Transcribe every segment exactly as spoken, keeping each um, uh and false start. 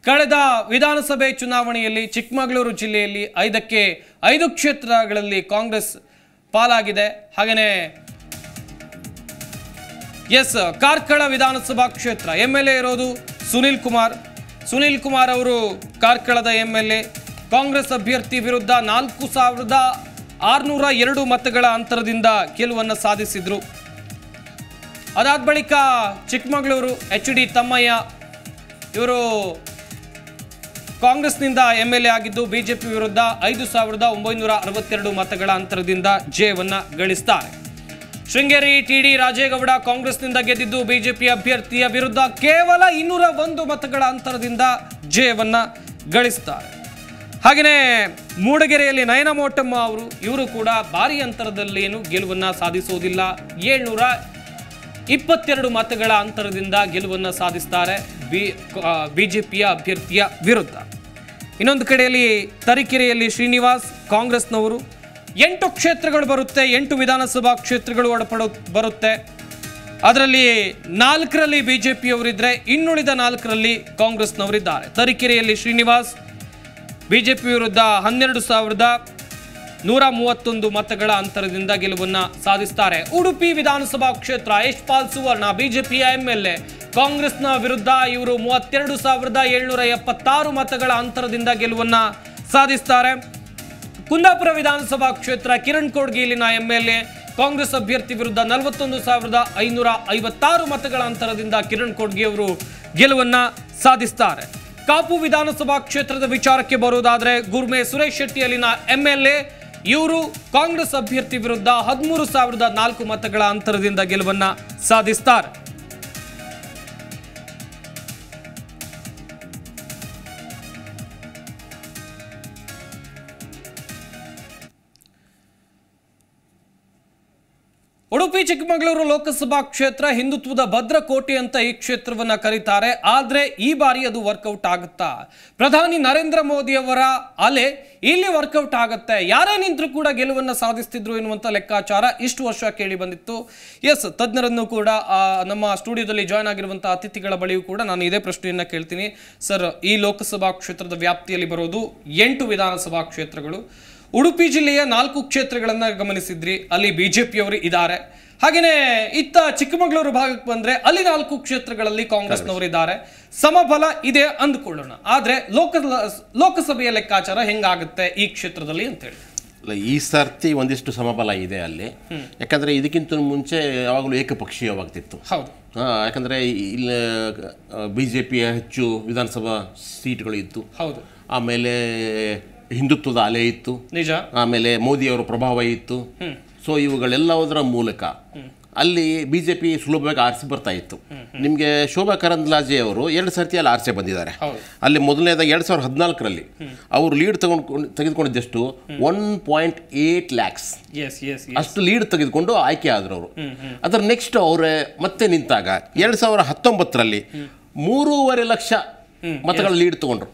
ಕಳೆದ ವಿಧಾನಸಭೆ ಚುನಾವಣೆಯಲ್ಲಿ ಚಿಕ್ಕಮಗಳೂರು ಜಿಲ್ಲೆಯಲ್ಲಿ ಐದಕ್ಕೆ ಐದು ಕ್ಷೇತ್ರಗಳಲ್ಲಿ ಕಾಂಗ್ರೆಸ್ ಪಾಲಾಗಿದೆ. ಹಾಗೇನೇ ಎಸ್ ಕಾರ್ಕಳ ವಿಧಾನಸಭಾ ಕ್ಷೇತ್ರ ಎಂ ಎಲ್ ಎ ಇರೋದು ಸುನಿಲ್ ಕುಮಾರ್. ಸುನಿಲ್ ಕುಮಾರ್ ಅವರು ಕಾರ್ಕಳದ ಎಂ ಎಲ್ ಎ ಕಾಂಗ್ರೆಸ್ ಅಭ್ಯರ್ಥಿ ವಿರುದ್ಧ ನಾಲ್ಕು ಸಾವಿರದ ಆರುನೂರ ಎರಡು ಮತಗಳ ಅಂತರದಿಂದ ಗೆಲುವನ್ನು ಸಾಧಿಸಿದ್ರು. ಅದಾದ ಬಳಿಕ ಚಿಕ್ಕಮಗಳೂರು ಎಚ್ ಡಿ ತಮ್ಮಯ್ಯ ಇವರು ಕಾಂಗ್ರೆಸ್ನಿಂದ ಎಂ ಎಲ್ ಎ ಆಗಿದ್ದು ಬಿಜೆಪಿ ವಿರುದ್ಧ ಐದು ಸಾವಿರದ ಒಂಬೈನೂರ ಅರವತ್ತೆರಡು ಮತಗಳ ಅಂತರದಿಂದ ಜಯವನ್ನ ಗಳಿಸ್ತಾರೆ. ಶೃಂಗೇರಿ ಟಿ ಡಿ ರಾಜೇಗೌಡ ಕಾಂಗ್ರೆಸ್ನಿಂದ ಗೆದ್ದಿದ್ದು ಬಿಜೆಪಿ ಅಭ್ಯರ್ಥಿಯ ವಿರುದ್ಧ ಕೇವಲ ಇನ್ನೂರ ಒಂದು ಮತಗಳ ಅಂತರದಿಂದ ಜಯವನ್ನ ಗಳಿಸ್ತಾರೆ. ಹಾಗೆಯೇ ಮೂಡಗೆರೆಯಲ್ಲಿ ನಯನ ಮೋಟಮ್ಮ ಅವರು ಇವರು ಕೂಡ ಭಾರಿ ಅಂತರದಲ್ಲಿ ಏನು ಗೆಲುವನ್ನ ಸಾಧಿಸುವುದಿಲ್ಲ. ಏಳ್ನೂರ ಇಪ್ಪತ್ತೆರಡು ಮತಗಳ ಅಂತರದಿಂದ ಗೆಲುವನ್ನು ಸಾಧಿಸ್ತಾರೆ ಬಿ ಬಿಜೆಪಿಯ ಅಭ್ಯರ್ಥಿಯ ವಿರುದ್ಧ. ಇನ್ನೊಂದು ಕಡೆಯಲ್ಲಿ ತರೀಕೆರೆಯಲ್ಲಿ ಶ್ರೀನಿವಾಸ್ ಕಾಂಗ್ರೆಸ್ನವರು ಎಂಟು ಕ್ಷೇತ್ರಗಳು ಬರುತ್ತೆ, ಎಂಟು ವಿಧಾನಸಭಾ ಕ್ಷೇತ್ರಗಳು ಒಳಪಡೋ ಬರುತ್ತೆ. ಅದರಲ್ಲಿ ನಾಲ್ಕರಲ್ಲಿ ಬಿಜೆಪಿಯವರಿದ್ರೆ ಇನ್ನುಳಿದ ನಾಲ್ಕರಲ್ಲಿ ಕಾಂಗ್ರೆಸ್ನವರಿದ್ದಾರೆ. ತರೀಕೆರೆಯಲ್ಲಿ ಶ್ರೀನಿವಾಸ್ ಬಿಜೆಪಿ ವಿರುದ್ಧ ಹನ್ನೆರಡು ಸಾವಿರದ ನೂರ ಮೂವತ್ತೊಂದು ಮತಗಳ ಅಂತರದಿಂದ ಗೆಲುವನ್ನು ಸಾಧಿಸ್ತಾರೆ. ಉಡುಪಿ ವಿಧಾನಸಭಾ ಕ್ಷೇತ್ರ ಯಶ್ಪಾಲ್ ಸುವರ್ಣ ಬಿಜೆಪಿಯ ಎಂ ಎಲ್ ಎ ಕಾಂಗ್ರೆಸ್ನ ವಿರುದ್ಧ ಇವರು ಮೂವತ್ತೆರಡು ಸಾವಿರದ ಏಳ್ನೂರ ಎಪ್ಪತ್ತಾರು ಮತಗಳ ಅಂತರದಿಂದ ಗೆಲುವನ್ನು ಸಾಧಿಸ್ತಾರೆ. ಕುಂದಾಪುರ ವಿಧಾನಸಭಾ ಕ್ಷೇತ್ರ ಕಿರಣ್ ಕೋಡ್ಗಿ ಇಲ್ಲಿನ ಎಂ ಎಲ್ ಎ ಕಾಂಗ್ರೆಸ್ ಅಭ್ಯರ್ಥಿ ವಿರುದ್ಧ ನಲವತ್ತೊಂದು ಸಾವಿರದ ಐನೂರ ಐವತ್ತಾರು ಮತಗಳ ಅಂತರದಿಂದ ಕಿರಣ್ ಕೋಡ್ಗಿ ಅವರು ಗೆಲುವನ್ನು ಸಾಧಿಸ್ತಾರೆ. ಕಾಪು ವಿಧಾನಸಭಾ ಕ್ಷೇತ್ರದ ವಿಚಾರಕ್ಕೆ ಬರುವುದಾದರೆ ಗುರ್ಮೆ ಸುರೇಶ್ ಶೆಟ್ಟಿ ಅಲ್ಲಿನ ಎಂ ಎಲ್ ಎ ಇವರು ಕಾಂಗ್ರೆಸ್ ಅಭ್ಯರ್ಥಿ ವಿರುದ್ಧ ಹದಿಮೂರು ಸಾವಿರದ ನಾಲ್ಕು ಮತಗಳ ಅಂತರದಿಂದ ಗೆಲುವನ್ನು ಸಾಧಿಸ್ತಾರೆ. ಉಡುಪಿ ಚಿಕ್ಕಮಗಳೂರು ಲೋಕಸಭಾ ಕ್ಷೇತ್ರ ಹಿಂದುತ್ವದ ಭದ್ರಕೋಟೆ ಅಂತ ಈ ಕ್ಷೇತ್ರವನ್ನ ಕರೀತಾರೆ. ಆದ್ರೆ ಈ ಬಾರಿ ಅದು ವರ್ಕೌಟ್ ಆಗುತ್ತಾ? ಪ್ರಧಾನಿ ನರೇಂದ್ರ ಮೋದಿ ಅವರ ಅಲೆ ಇಲ್ಲಿ ವರ್ಕೌಟ್ ಆಗುತ್ತೆ, ಯಾರೇ ನಿಂತರೂ ಕೂಡ ಗೆಲುವನ್ನು ಸಾಧಿಸ್ತಿದ್ರು ಎನ್ನುವಂತ ಲೆಕ್ಕಾಚಾರ ಇಷ್ಟು ವರ್ಷ ಕೇಳಿ ಬಂದಿತ್ತು. ಎಸ್, ತಜ್ಞರನ್ನು ಕೂಡ ನಮ್ಮ ಸ್ಟುಡಿಯೋದಲ್ಲಿ ಜಾಯ್ನ್ ಆಗಿರುವಂತಹ ಅತಿಥಿಗಳ ಬಳಿಯೂ ಕೂಡ ನಾನು ಇದೇ ಪ್ರಶ್ನೆಯನ್ನ ಕೇಳ್ತೀನಿ. ಸರ್, ಈ ಲೋಕಸಭಾ ಕ್ಷೇತ್ರದ ವ್ಯಾಪ್ತಿಯಲ್ಲಿ ಬರೋದು ಎಂಟು ವಿಧಾನಸಭಾ ಕ್ಷೇತ್ರಗಳು. ಉಡುಪಿ ಜಿಲ್ಲೆಯ ನಾಲ್ಕು ಕ್ಷೇತ್ರಗಳನ್ನ ಗಮನಿಸಿದ್ರಿ, ಅಲ್ಲಿ ಬಿಜೆಪಿಯವರು ಇದ್ದಾರೆ. ಹಾಗೇನೆ ಇತ್ತ ಚಿಕ್ಕಮಗಳೂರು ಭಾಗಕ್ಕೆ ಬಂದ್ರೆ ಅಲ್ಲಿ ನಾಲ್ಕು ಕ್ಷೇತ್ರಗಳಲ್ಲಿ ಕಾಂಗ್ರೆಸ್ನವರು ಇದ್ದಾರೆ. ಸಮಬಲ ಇದೆ ಅಂದ್ಕೊಳ್ಳೋಣ. ಆದ್ರೆ ಲೋಕ ಲೋಕಸಭೆಯ ಲೆಕ್ಕಾಚಾರ ಹೆಂಗಾಗುತ್ತೆ ಈ ಕ್ಷೇತ್ರದಲ್ಲಿ ಅಂತ ಹೇಳಿ. ಈ ಸರ್ತಿ ಒಂದಿಷ್ಟು ಸಮಬಲ ಇದೆ ಅಲ್ಲಿ. ಯಾಕಂದ್ರೆ ಇದಕ್ಕಿಂತ ಮುಂಚೆ ಯಾವಾಗಲೂ ಏಕಪಕ್ಷೀಯವಾಗ್ತಿತ್ತು. ಹೌದು. ಯಾಕಂದ್ರೆ ಇಲ್ಲಿ ಬಿಜೆಪಿಯ ಹೆಚ್ಚು ವಿಧಾನಸಭಾ ಸೀಟ್ಗಳು ಇತ್ತು. ಹೌದು. ಆಮೇಲೆ ಹಿಂದುತ್ವದ ಅಲೆ ಇತ್ತು. ನಿಜ. ಆಮೇಲೆ ಮೋದಿಯವರ ಪ್ರಭಾವ ಇತ್ತು. ಸೊ ಇವುಗಳೆಲ್ಲದರ ಮೂಲಕ ಅಲ್ಲಿ ಬಿಜೆಪಿ ಸುಲಭವಾಗಿ ಆರಿಸಿ ಬರ್ತಾ ಇತ್ತು. ನಿಮಗೆ ಶೋಭಾ ಕರಂದ್ಲಾಜೆ ಅವರು ಎರಡು ಸರ್ತಿ ಅಲ್ಲಿ ಆರಿಸಿ ಬಂದಿದ್ದಾರೆ. ಅಲ್ಲಿ ಮೊದಲನೇದಾಗಿ ಎರಡ್ ಸಾವಿರದ ಹದಿನಾಲ್ಕರಲ್ಲಿ ಅವರು ಲೀಡ್ ತಗೊಂಡು ತೆಗೆದುಕೊಂಡಿದ್ದಷ್ಟು ಒನ್ ಪಾಯಿಂಟ್ ಏಟ್ ಲ್ಯಾಕ್ಸ್ ಅಷ್ಟು ಲೀಡ್ ತೆಗೆದುಕೊಂಡು ಆಯ್ಕೆ ಆದ್ರು ಅವರು. ಅದರ ನೆಕ್ಸ್ಟ್ ಅವರೇ ಮತ್ತೆ ನಿಂತಾಗ ಎರಡ್ ಸಾವಿರದ ಹತ್ತೊಂಬತ್ತರಲ್ಲಿ ಮೂರೂವರೆ ಲಕ್ಷ ಮತಗಳ ಲೀಡ್ ತಗೊಂಡ್ರು.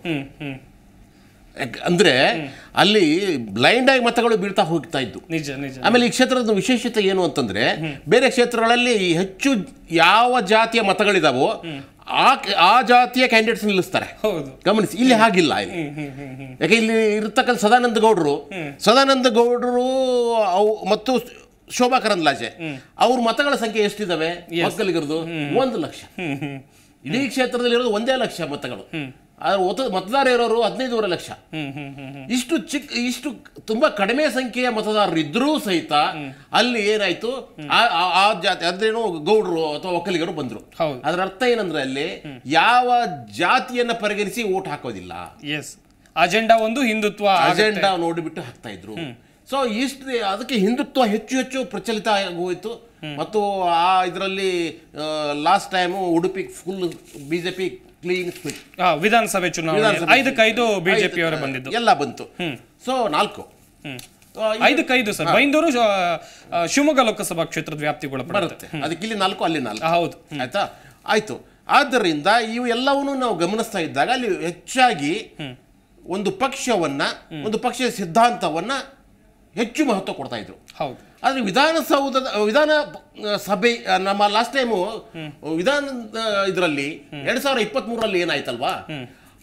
ಅಂದ್ರೆ ಅಲ್ಲಿ ಬ್ಲೈಂಡ್ ಆಗಿ ಮತಗಳು ಬೀಳ್ತಾ ಹೋಗ್ತಾ ಇತ್ತು. ಆಮೇಲೆ ಈ ಕ್ಷೇತ್ರದ ವಿಶೇಷತೆ ಏನು ಅಂತಂದ್ರೆ, ಬೇರೆ ಕ್ಷೇತ್ರಗಳಲ್ಲಿ ಹೆಚ್ಚು ಯಾವ ಜಾತಿಯ ಮತಗಳಿದಾವೋ ಆ ಆ ಜಾತಿಯ ಕ್ಯಾಂಡಿಡೇಟ್ಸ್ ನಿಲ್ಲಿಸ್ತಾರೆ. ಗಮನಿಸಿ, ಇಲ್ಲಿ ಹಾಗಿಲ್ಲ. ಇಲ್ಲಿ ಯಾಕೆ ಇಲ್ಲಿ ಇರ್ತಕ್ಕಂಥ ಸದಾನಂದ ಗೌಡರು ಸದಾನಂದ ಗೌಡರು ಮತ್ತು ಶೋಭಾ ಕರಂದ್ಲಾಜೆ ಅವ್ರ ಮತಗಳ ಸಂಖ್ಯೆ ಎಷ್ಟಿದಾವೆ ಒಕ್ಕಲಿಗರದು? ಒಂದು ಲಕ್ಷ. ಇಡೀ ಕ್ಷೇತ್ರದಲ್ಲಿ ಇರೋದು ಒಂದೇ ಲಕ್ಷ ಮತಗಳು. ಮತದಾರ ಇರೋರು ಹದಿನೈದೂವರೆ ಲಕ್ಷ. ಇಷ್ಟು ಚಿಕ್ಕ ಇಷ್ಟು ತುಂಬಾ ಕಡಿಮೆ ಸಂಖ್ಯೆಯ ಮತದಾರರು ಇದ್ರೂ ಸಹಿತ ಅಲ್ಲಿ ಏನಾಯ್ತು, ಆ ಜಾತಿ ಅದ್ರೇನು ಗೌಡರು ಅಥವಾ ಒಕ್ಕಲಿಗರು ಬಂದ್ರು. ಅದರ ಅರ್ಥ ಏನಂದ್ರೆ ಅಲ್ಲಿ ಯಾವ ಜಾತಿಯನ್ನ ಪರಿಗಣಿಸಿ ಓಟ್ ಹಾಕೋದಿಲ್ಲ. ಅಜೆಂಡಾ ಒಂದು ಹಿಂದುತ್ವ ಅಜೆಂಡಾ ನೋಡಿಬಿಟ್ಟು ಹಾಕ್ತಾ ಇದ್ರು. ಸೊ ಇಷ್ಟು ಅದಕ್ಕೆ ಹಿಂದುತ್ವ ಹೆಚ್ಚು ಹೆಚ್ಚು ಪ್ರಚಲಿತ ಆಗೋಯ್ತು. ಮತ್ತು ಆ ಇದರಲ್ಲಿ last time Udupi full BJP ವಿಧಾನಸಭೆ ಚುನಾವಣೆ ಐದಕ್ಕೈದು ಬಿಜೆಪಿ ಅವರು ಬಂದಿದ್ದು ಎಲ್ಲ ಬಂತು. ಸೊ ನಾಲ್ಕು ಐದಕ್ಕೈದು ಸರ್ ಬೈಂದೂರು ಶಿವಮೊಗ್ಗ ಲೋಕಸಭಾ ಕ್ಷೇತ್ರದ ವ್ಯಾಪ್ತಿಗಳು ಬರುತ್ತೆ. ಅದಕ್ಕೆ ಇಲ್ಲಿ ನಾಲ್ಕು ಅಲ್ಲಿ ನಾಲ್ಕು. ಹೌದು, ಆಯ್ತಾ, ಆಯ್ತು. ಆದ್ದರಿಂದ ಇವು ಎಲ್ಲವನ್ನೂ ನಾವು ಗಮನಿಸ್ತಾ ಇದ್ದಾಗ ಅಲ್ಲಿ ಹೆಚ್ಚಾಗಿ ಒಂದು ಪಕ್ಷವನ್ನ ಒಂದು ಪಕ್ಷದ ಸಿದ್ಧಾಂತವನ್ನ ಹೆಚ್ಚು ಮಹತ್ವ ಕೊಡ್ತಾ ಇದ್ರು. ಹೌದು. ಆದರೆ ವಿಧಾನಸೌಧದ ವಿಧಾನ ಸಭೆ ನಮ್ಮ ಲಾಸ್ಟ್ ಟೈಮು ವಿಧಾನ ಇದರಲ್ಲಿ ಎರಡ್ ಸಾವಿರದ ಇಪ್ಪತ್ತ್ ಮೂರರಲ್ಲಿ ಏನಾಯ್ತಲ್ವಾ,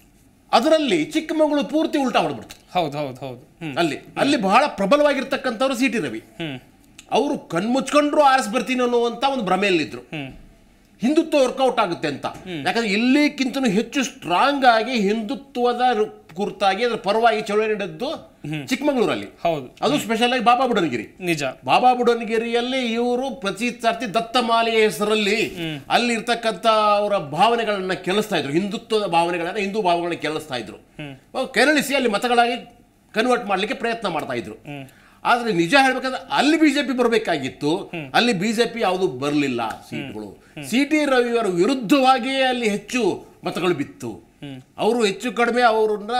ಅದರಲ್ಲಿ ಚಿಕ್ಕಮಗಳೂರು ಪೂರ್ತಿ ಉಲ್ಟಾ ಹೊಡೆದ್ಬಿಡ್ತು. ಹೌದು ಹೌದು ಹೌದು ಅಲ್ಲಿ ಅಲ್ಲಿ ಬಹಳ ಪ್ರಬಲವಾಗಿರ್ತಕ್ಕಂಥವ್ರು ಸಿ ಟಿ ರವಿ. ಅವರು ಕಣ್ಮುಚ್ಕೊಂಡ್ರು ಆರಿಸ್ ಬರ್ತೀನಿ ಅನ್ನುವಂತ ಒಂದು ಭ್ರಮೆಯಲ್ಲಿದ್ರು. ಹಿಂದುತ್ವ ವರ್ಕೌಟ್ ಆಗುತ್ತೆ ಅಂತ. ಯಾಕಂದ್ರೆ ಇಲ್ಲಿಕ್ಕಿಂತನೂ ಹೆಚ್ಚು ಸ್ಟ್ರಾಂಗ್ ಆಗಿ ಹಿಂದುತ್ವದ ಕುರಿತಾಗಿ ಅದರ ಪರವಾಗಿ ಚಳವಳಿ ನಡೆದ್ದು ಚಿಕ್ಕಮಗಳೂರಲ್ಲಿ. ಹೌದು, ಅದು ಸ್ಪೆಷಲ್ ಆಗಿ ಬಾಬಾ ಬುಡನಗಿರಿ. ನಿಜ. ಬಾಬಾ ಬುಡನಗಿರಿಯಲ್ಲಿ ಇವರು ಪ್ರತಿ ಸರ್ತಿ ದತ್ತಮಾಲೆಯ ಹೆಸರಲ್ಲಿ ಅಲ್ಲಿ ಇರ್ತಕ್ಕಂಥ ಅವರ ಭಾವನೆಗಳನ್ನ ಕೆಲಿಸ್ತಾ ಇದ್ರು, ಹಿಂದುತ್ವದ ಭಾವನೆಗಳನ್ನ, ಹಿಂದೂ ಭಾವನೆಗಳನ್ನ ಕೆಲಿಸ್ತಾ ಇದ್ರು, ಕೆರಳಿಸಿ ಅಲ್ಲಿ ಮತಗಳಾಗಿ ಕನ್ವರ್ಟ್ ಮಾಡ್ಲಿಕ್ಕೆ ಪ್ರಯತ್ನ ಮಾಡ್ತಾ ಇದ್ರು. ಆದ್ರೆ ನಿಜ ಹೇಳ್ಬೇಕಂದ್ರೆ ಅಲ್ಲಿ ಬಿಜೆಪಿ ಬರಬೇಕಾಗಿತ್ತು, ಅಲ್ಲಿ ಬಿಜೆಪಿ ಯಾವುದು ಬರಲಿಲ್ಲ. ಸೀಟ್ಗಳು ಸಿ ಟಿ ರವಿಯವರ ವಿರುದ್ಧವಾಗಿಯೇ ಅಲ್ಲಿ ಹೆಚ್ಚು ಮತಗಳು ಬಿತ್ತು. ಅವರು ಹೆಚ್ಚು ಕಡಿಮೆ ಅವರನ್ನ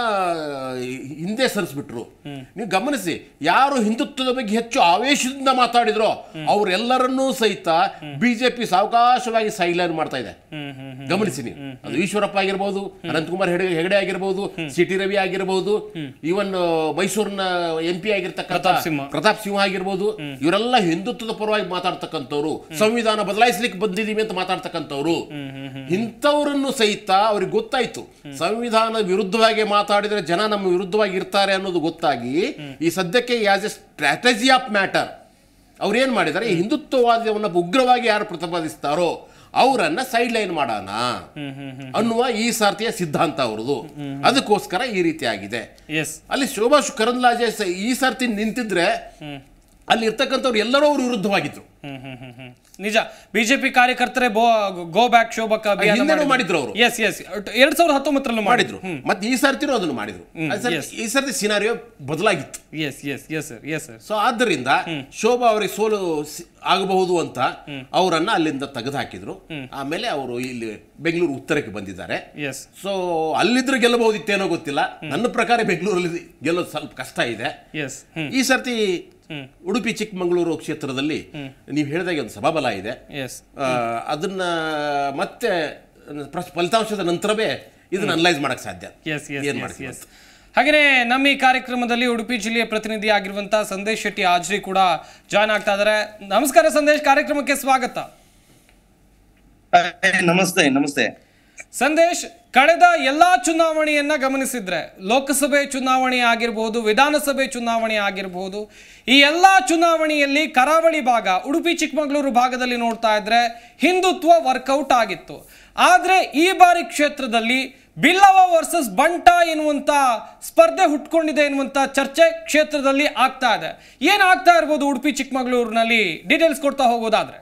ಹಿಂದೆ ಸರಿಸ್ಬಿಟ್ರು. ನೀವು ಗಮನಿಸಿ, ಯಾರು ಹಿಂದುತ್ವದ ಬಗ್ಗೆ ಹೆಚ್ಚು ಆವೇಶದಿಂದ ಮಾತಾಡಿದ್ರೋ ಅವರೆಲ್ಲರನ್ನೂ ಸಹಿತ ಬಿಜೆಪಿ ಸಾವಕಾಶವಾಗಿ ಸೈಲೈನ್ ಮಾಡ್ತಾ ಇದೆ. ಗಮನಿಸಿ ನೀವು, ಅದು ಈಶ್ವರಪ್ಪ ಆಗಿರ್ಬೋದು, ಅನಂತಕುಮಾರ್ ಹೆಗಡೆ ಹೆಗಡೆ ಆಗಿರ್ಬೋದು, ಸಿ ಟಿ ರವಿ ಆಗಿರ್ಬೋದು, ಈವನ್ ಮೈಸೂರಿನ ಎಂ ಪಿ ಆಗಿರ್ತಕ್ಕಂಥ ಪ್ರತಾಪ್ ಸಿಂಹ ಆಗಿರ್ಬೋದು, ಇವರೆಲ್ಲ ಹಿಂದುತ್ವದ ಪರವಾಗಿ ಮಾತಾಡ್ತಕ್ಕಂಥವ್ರು, ಸಂವಿಧಾನ ಬದಲಾಯಿಸ್ಲಿಕ್ಕೆ ಬಂದಿದೀವಿ ಅಂತ ಮಾತಾಡ್ತಕ್ಕಂಥವ್ರು. ಇಂಥವರನ್ನು ಸಹಿತ ಅವ್ರಿಗೆ ಗೊತ್ತಾಯ್ತು, ಸಂವಿಧಾನ ವಿರುದ್ಧವಾಗಿ ಮಾತಾಡಿದ್ರೆ ಜನ ನಮ್ಮ ವಿರುದ್ಧವಾಗಿ ಇರ್ತಾರೆ ಅನ್ನೋದು ಗೊತ್ತಾಗಿ ಈ ಸದ್ಯಕ್ಕೆ as a strategy of matter ಅವ್ರು ಏನ್ ಮಾಡಿದ್ದಾರೆ, ಈ ಹಿಂದುತ್ವವಾದವನ್ನ ಉಗ್ರವಾಗಿ ಯಾರು ಪ್ರತಿಪಾದಿಸ್ತಾರೋ ಅವರನ್ನ ಸೈಡ್ ಲೈನ್ ಮಾಡೋಣ ಅನ್ನುವ ಈ ಸಾರ್ತಿಯ ಸಿದ್ಧಾಂತ ಅವರದು. ಅದಕ್ಕೋಸ್ಕರ ಈ ರೀತಿ ಆಗಿದೆ. ಅಲ್ಲಿ ಶೋಭಾ ಕರಂದ್ಲಾಜೆ ಈ ಸರ್ತಿ ನಿಂತಿದ್ರೆ ಅಲ್ಲಿ ಇರ್ತಕ್ಕಂಥವ್ರು ಎಲ್ಲರೂ ಅವ್ರ ವಿರುದ್ಧವಾಗಿದ್ರು. ನಿಜ. ಬಿಜೆಪಿ ಕಾರ್ಯಕರ್ತರೇ ಗೋ ಬ್ಯಾಕ್ ಶೋಭಕ್ ಅಭಿಯಾನ ಮಾಡಿದ್ರು ಅವರು. ಎಸ್ ಎಸ್ ಎರಡ್ ಸಾವಿರದ ಹತ್ತೊಂಬತ್ತರಲ್ಲೂ ಮಾಡಿದ್ರು. ಮತ್ತೆ ಈ ಸರ್ತಿನೂ ಅದನ್ನು ಮಾಡಿದ್ರು. ಈ ಸರ್ತಿ ಸಿನಾರಿಯೋ ಬದಲಾಗಿತ್ತು. Yes yes yes sir yes sir so ಆದ್ದರಿಂದ ಶೋಭಾ ಅವರಿಗೆ ಸೋಲು ಆಗಬಹುದು ಅಂತ ಅವರನ್ನ ಅಲ್ಲಿಂದ ತೆಗೆದು ಹಾಕಿದ್ರು. ಆಮೇಲೆ ಅವರು ಇಲ್ಲಿ ಬೆಂಗಳೂರು ಉತ್ತರಕ್ಕೆ ಬಂದಿದ್ದಾರೆ. ಸೊ ಅಲ್ಲಿದ್ರೆ ಗೆಲ್ಲಬಹುದಿತ್ತೇನೋ ಗೊತ್ತಿಲ್ಲ. ನನ್ನ ಪ್ರಕಾರ ಬೆಂಗಳೂರಲ್ಲಿ ಗೆಲ್ಲೋದು ಸ್ವಲ್ಪ ಕಷ್ಟ ಇದೆ. ಈ ಸರ್ತಿ ಉಡುಪಿ ಚಿಕ್ಕಮಗಳೂರು ಕ್ಷೇತ್ರದಲ್ಲಿ ನೀವು ಹೇಳಿದಾಗೆ ಒಂದು ಸಭಾಬಲ ಇದೆ. ಅದನ್ನ ಮತ್ತೆ ಫಲಿತಾಂಶದ ನಂತರವೇ ಇದನ್ನ ಅನಲೈಸ್ ಮಾಡಕ್ ಸಾಧ್ಯ. ಏನ್ ಮಾಡ್ತೀವಿ. ಹಾಗೆಯೇ ನಮ್ಮ ಈ ಕಾರ್ಯಕ್ರಮದಲ್ಲಿ ಉಡುಪಿ ಜಿಲ್ಲೆಯ ಪ್ರತಿನಿಧಿ ಆಗಿರುವಂತಹ ಸಂದೇಶ್ ಶೆಟ್ಟಿ ಹಾಜ್ರಿ ಕೂಡ ಜಾಯ್ನ್ ಆಗ್ತಾ ಇದ್ದಾರೆ. ನಮಸ್ಕಾರ ಸಂದೇಶ್, ಕಾರ್ಯಕ್ರಮಕ್ಕೆ ಸ್ವಾಗತ. ನಮಸ್ತೆ. ನಮಸ್ತೆ ಸಂದೇಶ್, ಕಳೆದ ಎಲ್ಲಾ ಚುನಾವಣೆಯನ್ನ ಗಮನಿಸಿದ್ರೆ, ಲೋಕಸಭೆ ಚುನಾವಣೆ ಆಗಿರಬಹುದು, ವಿಧಾನಸಭೆ ಚುನಾವಣೆ ಆಗಿರಬಹುದು, ಈ ಎಲ್ಲಾ ಚುನಾವಣೆಯಲ್ಲಿ ಕರಾವಳಿ ಭಾಗ, ಉಡುಪಿ ಚಿಕ್ಕಮಗಳೂರು ಭಾಗದಲ್ಲಿ ನೋಡ್ತಾ ಇದ್ರೆ ಹಿಂದುತ್ವ ವರ್ಕೌಟ್ ಆಗಿತ್ತು. ಆದ್ರೆ ಈ ಬಾರಿ ಕ್ಷೇತ್ರದಲ್ಲಿ ಬಿಲ್ಲವ ವರ್ಸಸ್ ಬಂಟ ಎನ್ನುವಂತ ಸ್ಪರ್ಧೆ ಹುಟ್ಕೊಂಡಿದೆ ಎನ್ನುವಂತ ಚರ್ಚೆ ಕ್ಷೇತ್ರದಲ್ಲಿ ಆಗ್ತಾ ಇದೆ. ಏನಾಗ್ತಾ ಇರ್ಬೋದು ಉಡುಪಿ ಚಿಕ್ಕಮಗಳೂರಿನಲ್ಲಿ, ಡೀಟೇಲ್ಸ್ ಕೊಡ್ತಾ ಹೋಗೋದಾದ್ರೆ?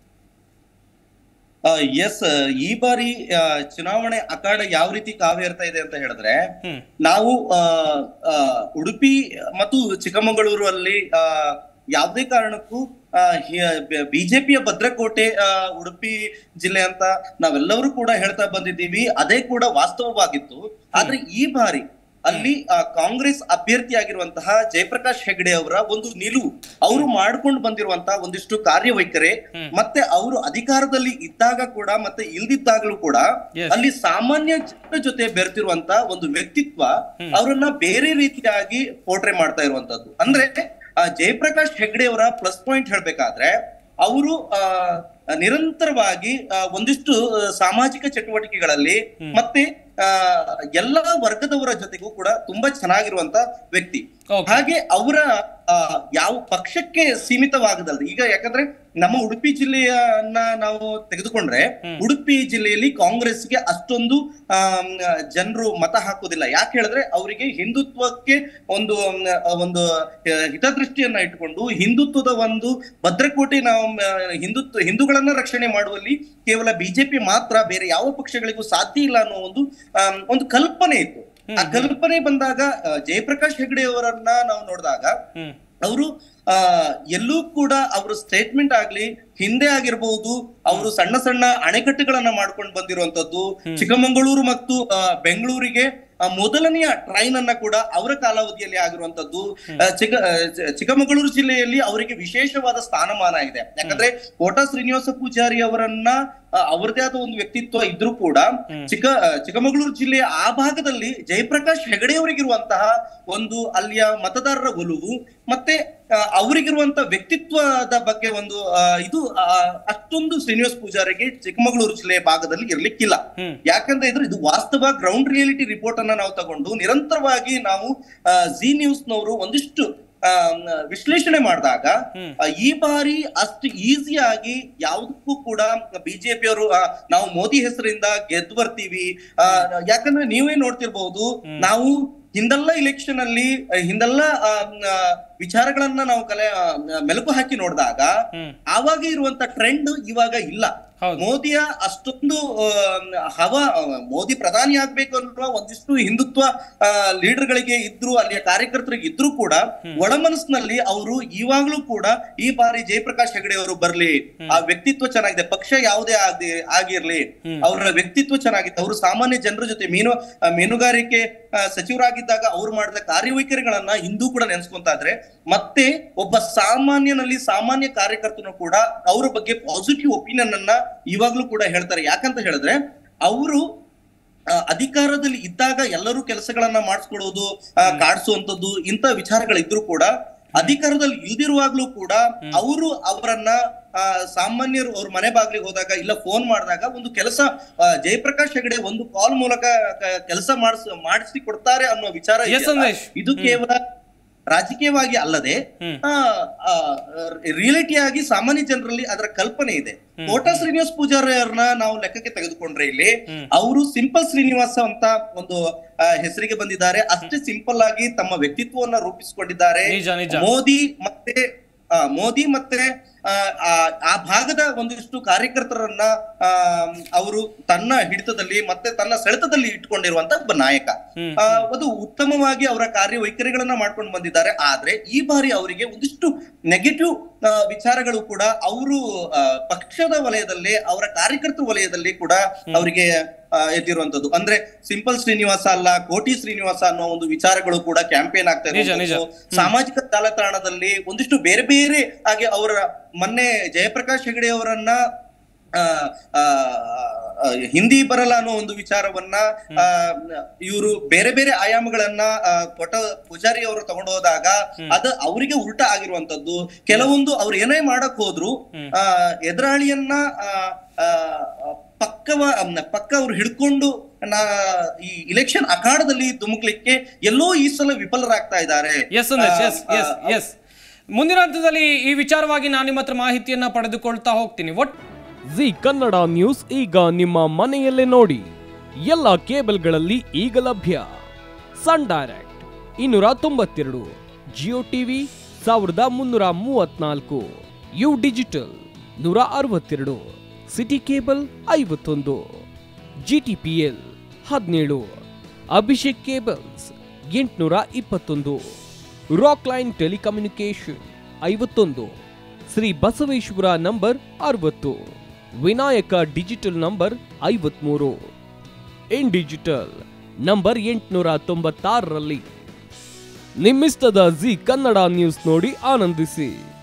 ಎಸ್, ಈ ಬಾರಿ ಚುನಾವಣೆ ಅಖಾಡ ಯಾವ ರೀತಿ ಕಾವೇರ್ತಾ ಇದೆ ಅಂತ ಹೇಳಿದ್ರೆ, ನಾವು ಉಡುಪಿ ಮತ್ತು ಚಿಕ್ಕಮಗಳೂರು ಅಲ್ಲಿ ಯಾವುದೇ ಕಾರಣಕ್ಕೂ ಬಿಜೆಪಿಯ ಭದ್ರಕೋಟೆ ಉಡುಪಿ ಜಿಲ್ಲೆ ಅಂತ ನಾವೆಲ್ಲರೂ ಕೂಡ ಹೇಳ್ತಾ ಬಂದಿದ್ದೀವಿ. ಅದೇ ಕೂಡ ವಾಸ್ತವವಾಗಿತ್ತು. ಆದ್ರೆ ಈ ಬಾರಿ ಅಲ್ಲಿ ಕಾಂಗ್ರೆಸ್ ಅಭ್ಯರ್ಥಿಯಾಗಿರುವಂತಹ ಜಯಪ್ರಕಾಶ್ ಹೆಗಡೆ ಅವರ ಒಂದು ನಿಲುವು, ಅವರು ಮಾಡ್ಕೊಂಡು ಬಂದಿರುವಂತಹ ಒಂದಿಷ್ಟು ಕಾರ್ಯವೈಖರಿ, ಮತ್ತೆ ಅವರು ಅಧಿಕಾರದಲ್ಲಿ ಇದ್ದಾಗ ಕೂಡ ಮತ್ತೆ ಇಲ್ದಿದ್ದಾಗಲೂ ಕೂಡ ಅಲ್ಲಿ ಸಾಮಾನ್ಯ ಜನರ ಜೊತೆ ಬೆರೆತಿರುವಂತ ಒಂದು ವ್ಯಕ್ತಿತ್ವ ಅವರನ್ನ ಬೇರೆ ರೀತಿಯಾಗಿ ಪೋರ್ಟ್ರೇ ಮಾಡ್ತಾ ಇರುವಂತದ್ದು. ಅಂದ್ರೆ ಜಯಪ್ರಕಾಶ್ ಹೆಗಡೆ ಅವರ ಪ್ಲಸ್ ಪಾಯಿಂಟ್ ಹೇಳ್ಬೇಕಾದ್ರೆ, ಅವರು ಆ ನಿರಂತರವಾಗಿ ಒಂದಿಷ್ಟು ಸಾಮಾಜಿಕ ಚಟುವಟಿಕೆಗಳಲ್ಲಿ ಮತ್ತೆ ಆ ಎಲ್ಲಾ ವರ್ಗದವರ ಜೊತೆಗೂ ಕೂಡ ತುಂಬಾ ಚೆನ್ನಾಗಿರುವಂತ ವ್ಯಕ್ತಿ. ಹಾಗೆ ಅವರ ಯಾವ ಪಕ್ಷಕ್ಕೆ ಸೀಮಿತವಾಗದಲ್ದು. ಈಗ ಯಾಕಂದ್ರೆ ನಮ್ಮ ಉಡುಪಿ ಜಿಲ್ಲೆಯನ್ನ ನಾವು ತೆಗೆದುಕೊಂಡ್ರೆ, ಉಡುಪಿ ಜಿಲ್ಲೆಯಲ್ಲಿ ಕಾಂಗ್ರೆಸ್ಗೆ ಅಷ್ಟೊಂದು ಆ ಜನರು ಮತ ಹಾಕೋದಿಲ್ಲ. ಯಾಕೆ ಹೇಳಿದ್ರೆ ಅವರಿಗೆ ಹಿಂದುತ್ವಕ್ಕೆ ಒಂದು ಒಂದು ಹಿತದೃಷ್ಟಿಯನ್ನ ಇಟ್ಕೊಂಡು ಹಿಂದುತ್ವದ ಒಂದು ಭದ್ರಕೋಟೆ, ನಾವು ಹಿಂದುತ್ವ ಹಿಂದೂಗಳನ್ನ ರಕ್ಷಣೆ ಮಾಡುವಲ್ಲಿ ಕೇವಲ ಬಿಜೆಪಿ ಮಾತ್ರ, ಬೇರೆ ಯಾವ ಪಕ್ಷಗಳಿಗೂ ಸಾಧ್ಯ ಇಲ್ಲ ಅನ್ನೋ ಒಂದು ಒಂದು ಕಲ್ಪನೆ ಇತ್ತು. ಆ ಕಲ್ಪನೆ ಬಂದಾಗ ಜಯಪ್ರಕಾಶ್ ಹೆಗಡೆ ಅವರನ್ನ ನಾವು ನೋಡಿದಾಗ, ಅವರು ಆ ಎಲ್ಲೂ ಕೂಡ ಅವರು ಸ್ಟೇಟ್ಮೆಂಟ್ ಆಗ್ಲಿ, ಹಿಂದೆ ಆಗಿರ್ಬಹುದು, ಅವರು ಸಣ್ಣ ಸಣ್ಣ ಅಣೆಕಟ್ಟುಗಳನ್ನ ಮಾಡ್ಕೊಂಡು ಬಂದಿರುವಂತದ್ದು. ಚಿಕ್ಕಮಗಳೂರು ಮತ್ತು ಬೆಂಗಳೂರಿಗೆ ಮೊದಲನೆಯ ಟ್ರೈನ್ ಅನ್ನ ಕೂಡ ಅವರ ಕಾಲಾವಧಿಯಲ್ಲಿ ಆಗಿರುವಂತದ್ದು. ಚಿಕ್ಕ ಚಿಕ್ಕಮಗಳೂರು ಜಿಲ್ಲೆಯಲ್ಲಿ ಅವರಿಗೆ ವಿಶೇಷವಾದ ಸ್ಥಾನಮಾನ ಇದೆ. ಯಾಕಂದ್ರೆ ಕೋಟಾ ಶ್ರೀನಿವಾಸ ಪೂಜಾರಿ ಅವರನ್ನ ಅವರದೇ ಆದ ಒಂದು ವ್ಯಕ್ತಿತ್ವ ಇದ್ರೂ ಕೂಡ ಚಿಕ್ಕ ಚಿಕ್ಕಮಗಳೂರು ಜಿಲ್ಲೆಯ ಆ ಭಾಗದಲ್ಲಿ ಜಯಪ್ರಕಾಶ್ ಹೆಗಡೆ ಅವರಿಗಿರುವಂತಹ ಒಂದು ಅಲ್ಲಿಯ ಮತದಾರರ ಒಲವು ಮತ್ತೆ ಅವರಿಗಿರುವಂತ ವ್ಯಕ್ತಿತ್ವದ ಬಗ್ಗೆ ಒಂದು ಇದು ಅಷ್ಟೊಂದು ಶ್ರೀನಿವಾಸ್ ಪೂಜಾರಿಗೆ ಚಿಕ್ಕಮಗಳೂರು ಜಿಲ್ಲೆಯ ಭಾಗದಲ್ಲಿ ಇರ್ಲಿಕ್ಕಿಲ್ಲ. ಯಾಕಂದ್ರೆ ಇದ್ರೆ ಇದು ವಾಸ್ತವ ಗ್ರೌಂಡ್ ರಿಯಾಲಿಟಿ ರಿಪೋರ್ಟ್ ಅನ್ನ ನಾವು ತಗೊಂಡು ನಿರಂತರವಾಗಿ ನಾವು ಜಿ ನ್ಯೂಸ್ ನವರು ಒಂದಿಷ್ಟು ವಿಶ್ಲೇಷಣೆ ಮಾಡಿದಾಗ ಈ ಬಾರಿ ಅಷ್ಟು ಈಸಿಯಾಗಿ ಯಾವುದಕ್ಕೂ ಕೂಡ ಬಿಜೆಪಿಯವರು ನಾವು ಮೋದಿ ಹೆಸರಿಂದ ಗೆದ್ದು ಬರ್ತೀವಿ, ಯಾಕಂದ್ರೆ ನೀವೇ ನೋಡ್ತಿರ್ಬಹುದು, ನಾವು ಹಿಂದೆಲ್ಲ ಇಲೆಕ್ಷನ್ ಅಲ್ಲಿ ಹಿಂದೆಲ್ಲ ವಿಚಾರಗಳನ್ನ ನಾವು ಕಲೆ ಮೆಲುಕು ಹಾಕಿ ನೋಡಿದಾಗ ಆವಾಗ ಇರುವಂತ ಟ್ರೆಂಡ್ ಇವಾಗ ಇಲ್ಲ. ಮೋದಿಯ ಅಷ್ಟೊಂದು ಹವ, ಮೋದಿ ಪ್ರಧಾನಿ ಆಗ್ಬೇಕು ಅನ್ನುವ ಒಂದಿಷ್ಟು ಹಿಂದುತ್ವ ಲೀಡರ್ ಗಳಿಗೆ ಇದ್ರು, ಅಲ್ಲಿಯ ಕಾರ್ಯಕರ್ತರಿಗೆ ಇದ್ರು ಕೂಡ ಒಳ ಮನಸ್ಸಿನಲ್ಲಿ ಅವರು ಇವಾಗ್ಲೂ ಕೂಡ ಈ ಬಾರಿ ಜಯಪ್ರಕಾಶ್ ಹೆಗಡೆ ಅವರು ಬರ್ಲಿ, ಆ ವ್ಯಕ್ತಿತ್ವ ಚೆನ್ನಾಗಿದೆ, ಪಕ್ಷ ಯಾವುದೇ ಆಗಿ ಆಗಿರ್ಲಿ ಅವರ ವ್ಯಕ್ತಿತ್ವ ಚೆನ್ನಾಗಿದೆ, ಅವರು ಸಾಮಾನ್ಯ ಜನರ ಜೊತೆ ಮೀನು ಮೀನುಗಾರಿಕೆ ಸಚಿವರಾಗಿದ್ದಾಗ ಅವ್ರು ಮಾಡಿದ ಕಾರ್ಯವೈಖರಿಗಳನ್ನ ಹಿಂದೂ ಕೂಡ ನೆನೆಸ್ಕೊಂತಾ ಇದ್ರೆ, ಮತ್ತೆ ಒಬ್ಬ ಸಾಮಾನ್ಯನಲ್ಲಿ ಸಾಮಾನ್ಯ ಕಾರ್ಯಕರ್ತನು ಕೂಡ ಅವರ ಬಗ್ಗೆ ಪಾಸಿಟಿವ್ ಒಪಿನಿಯನ್ ಅನ್ನ ಇವಾಗ್ಲೂ ಕೂಡ ಹೇಳ್ತಾರೆ. ಯಾಕಂತ ಹೇಳಿದ್ರೆ ಅವರು ಅಧಿಕಾರದಲ್ಲಿ ಇದ್ದಾಗ ಎಲ್ಲರೂ ಕೆಲಸಗಳನ್ನ ಮಾಡಿಸ್ಕೊಡೋದು, ಕಾಡ್ಸುವಂತದ್ದು ಇಂತ ವಿಚಾರಗಳಿದ್ರು ಕೂಡ ಅಧಿಕಾರದಲ್ಲಿ ಇಲ್ದಿರುವಾಗ್ಲೂ ಕೂಡ ಅವರು ಅವರನ್ನ ಸಾಮಾನ್ಯರು ಅವ್ರ ಮನೆ ಬಾಗ್ಲಿಗೆ ಹೋದಾಗ ಇಲ್ಲ ಫೋನ್ ಮಾಡಿದಾಗ ಒಂದು ಕೆಲಸ ಜಯಪ್ರಕಾಶ್ ಹೆಗಡೆ ಒಂದು ಕಾಲ್ ಮೂಲಕ ಕೆಲಸ ಮಾಡಿಸ್ ಮಾಡಿಸಿ ಕೊಡ್ತಾರೆ ಅನ್ನೋ ವಿಚಾರ ಇದು ಕೇವಲ ರಾಜಕೀಯವಾಗಿ ಅಲ್ಲದೆ ರಿಯಾಲಿಟಿಯಾಗಿ ಸಾಮಾನ್ಯ ಜನರಲ್ಲಿ ಅದರ ಕಲ್ಪನೆ ಇದೆ. ಕೋಟಾ ಶ್ರೀನಿವಾಸ್ ಪೂಜಾರಿ ಅವ್ರನ್ನ ನಾವು ಲೆಕ್ಕಕ್ಕೆ ತೆಗೆದುಕೊಂಡ್ರೆ ಇಲ್ಲಿ ಅವರು ಸಿಂಪಲ್ ಶ್ರೀನಿವಾಸ ಅಂತ ಒಂದು ಹೆಸರಿಗೆ ಬಂದಿದ್ದಾರೆ. ಅಷ್ಟೇ ಸಿಂಪಲ್ ಆಗಿ ತಮ್ಮ ವ್ಯಕ್ತಿತ್ವವನ್ನ ರೂಪಿಸಿಕೊಂಡಿದ್ದಾರೆ. ಮೋದಿ ಮತ್ತೆ ಮೋದಿ ಮತ್ತೆ ಆ ಭಾಗದ ಒಂದಿಷ್ಟು ಕಾರ್ಯಕರ್ತರನ್ನ ಅವರು ತನ್ನ ಹಿಡಿತದಲ್ಲಿ ಮತ್ತೆ ತನ್ನ ಸೆಳೆತದಲ್ಲಿ ಇಟ್ಕೊಂಡಿರುವಂತ ಒಬ್ಬ ನಾಯಕ. ಅದು ಉತ್ತಮವಾಗಿ ಅವರ ಕಾರ್ಯವೈಖರಿಗಳನ್ನ ಮಾಡ್ಕೊಂಡು ಬಂದಿದ್ದಾರೆ. ಆದ್ರೆ ಈ ಬಾರಿ ಅವರಿಗೆ ಒಂದಿಷ್ಟು ನೆಗೆಟಿವ್ ವಿಚಾರಗಳು ಕೂಡ ಅವರು ಪಕ್ಷದ ವಲಯದಲ್ಲಿ, ಅವರ ಕಾರ್ಯಕರ್ತರ ವಲಯದಲ್ಲಿ ಕೂಡ ಅವರಿಗೆ ಎದ್ದಿರುವಂತದ್ದು. ಅಂದ್ರೆ ಸಿಂಪಲ್ ಶ್ರೀನಿವಾಸ ಅಲ್ಲ, ಕೋಟಿ ಶ್ರೀನಿವಾಸ ಅನ್ನೋ ಒಂದು ವಿಚಾರಗಳು ಕೂಡ ಕ್ಯಾಂಪೇನ್ ಆಗ್ತಾ ಇದೆ. ಸಾಮಾಜಿಕ ಜಾಲತಾಣದಲ್ಲಿ ಒಂದಿಷ್ಟು ಬೇರೆ ಬೇರೆ ಹಾಗೆ ಅವರ ಮೊನ್ನೆ ಜಯಪ್ರಕಾಶ್ ಹೆಗಡೆ ಅವರನ್ನ ಹಿಂದಿ ಬರಲ್ಲ ಅನ್ನೋ ಒಂದು ವಿಚಾರವನ್ನ ಇವರು ಬೇರೆ ಬೇರೆ ಆಯಾಮಗಳನ್ನ ಕೊಟ್ಟ ಪೂಜಾರಿ ಅವರು ತಗೊಂಡು ಹೋದಾಗ ಅದು ಅವರಿಗೆ ಉಲ್ಟಾ ಆಗಿರುವಂತದ್ದು. ಕೆಲವೊಂದು ಅವ್ರು ಏನೇ ಮಾಡಕ್ ಹೋದ್ರು ಎದುರಾಳಿಯನ್ನ ಪಕ್ಕವ ಪಕ್ಕ ಅವ್ರು ಹಿಡ್ಕೊಂಡು ನಾ ಈ ಇಲೆಕ್ಷನ್ ಅಖಾಡದಲ್ಲಿ ಧುಮುಕ್ಲಿಕ್ಕೆ ಎಲ್ಲೋ ಈ ಸಲ ವಿಫಲರಾಗ್ತಾ ಇದ್ದಾರೆ. ಮುಂದಿನ ಹಂತದಲ್ಲಿ ಈ ವಿಚಾರವಾಗಿ ನಾನು ನಿಮ್ಮ ಹತ್ರ ಮಾಹಿತಿಯನ್ನ ಪಡೆದುಕೊಳ್ತಾ ಹೋಗ್ತೀನಿ. ಒಟ್ ಜಿ ಕನ್ನಡ ನ್ಯೂಸ್ ಈಗ ನಿಮ್ಮ ಮನೆಯಲ್ಲೇ ನೋಡಿ. ಎಲ್ಲ ಕೇಬಲ್ಗಳಲ್ಲಿ ಈಗ ಲಭ್ಯ. ಸನ್ ಡೈರೆಕ್ಟ್ ಇನ್ನೂರ ತೊಂಬತ್ತೆರಡು, ಜಿಯೋ ಟಿವಿ ಸಾವಿರದ ಮುನ್ನೂರ ಮೂವತ್ನಾಲ್ಕು, ಯು ಡಿಜಿಟಲ್ ನೂರ ಅರವತ್ತೆರಡು, ಸಿಟಿ ಕೇಬಲ್ ಐವತ್ತೊಂದು, ಜಿ ಟಿ ಪಿ ಎಲ್ ಹದಿನೇಳು, ಅಭಿಷೇಕ್ ಕೇಬಲ್ಸ್ ಎಂಟುನೂರ ಇಪ್ಪತ್ತೊಂದು, ರಾಕ್ ಲೈನ್ ಟೆಲಿಕಮ್ಯುನಿಕೇಶನ್ ಐವತ್ತೊಂದು, ಶ್ರೀ ಬಸವೇಶ್ವರ ನಂಬರ್ ಅರವತ್ತು, ವಿನಾಯಕ ಡಿಜಿಟಲ್ ನಂಬರ್ ಐವತ್ಮೂರು, ಇನ್ ಡಿಜಿಟಲ್ ನಂಬರ್ ಎಂಟುನೂರ ತೊಂಬತ್ತಾರರಲ್ಲಿ. ನಿಮ್ಮಿಸ್ತದ ಜಿ ಕನ್ನಡ ನ್ಯೂಸ್ ನೋಡಿ ಆನಂದಿಸಿ.